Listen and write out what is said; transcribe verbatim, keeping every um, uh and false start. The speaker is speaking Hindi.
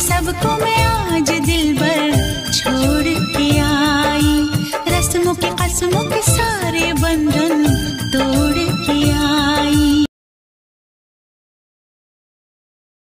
सबको मैं आज दिल भर छोड़ के आई, रस्मों के कसमों के सारे बंधन तोड़ के आई।